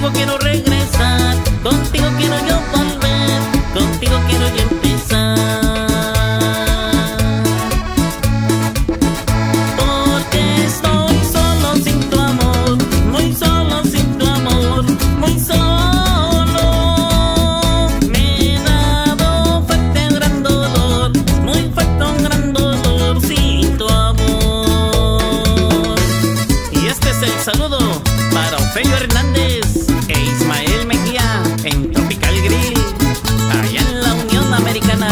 contigo quiero regresar, contigo quiero yo volver, contigo quiero yo empezar. Porque estoy solo sin tu amor, muy solo sin tu amor, muy solo. Me he dado fuerte un gran dolor, muy fuerte un gran dolor sin tu amor. Y este es el saludo para Ofelio Hernández e Ismael Mejía en Tropical Grill, allá en la Unión Americana.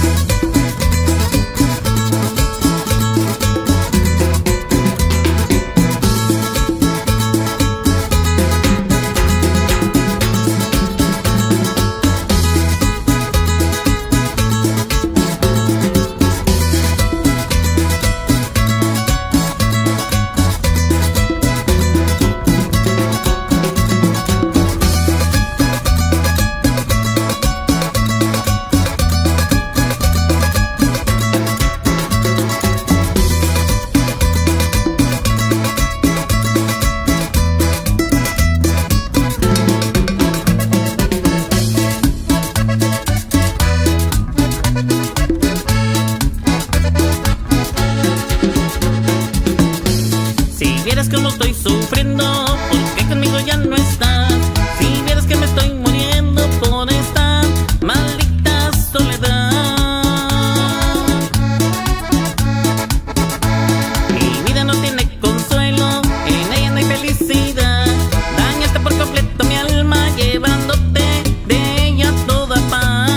Si vieras cómo estoy sufriendo, porque conmigo ya no estás. Si vieras que me estoy muriendo por esta maldita soledad. Mi vida no tiene consuelo, en ella no hay felicidad. Dañaste por completo mi alma, llevándote de ella toda paz.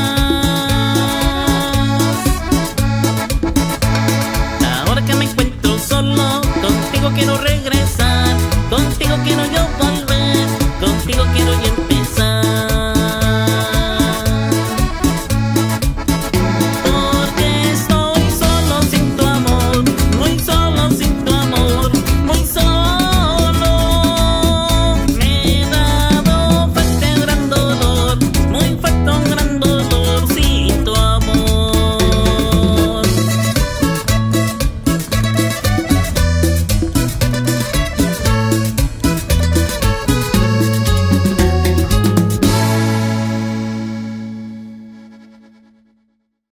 Ahora que me encuentro solo, contigo quiero regresar, contigo quiero